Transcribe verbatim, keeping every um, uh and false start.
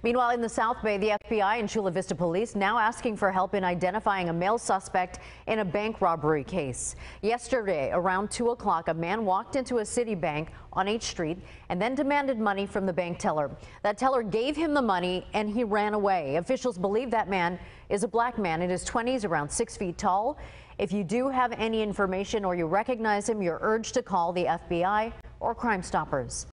Meanwhile, in the South Bay, the F B I and Chula Vista police now asking for help in identifying a male suspect in a bank robbery case. Yesterday, around two o'clock, a man walked into a city bank on eighth street and then demanded money from the bank teller. That teller gave him the money and he ran away. Officials believe that man is a black man in his twenties, around six feet tall. If you do have any information or you recognize him, you're urged to call the F B I or Crime Stoppers.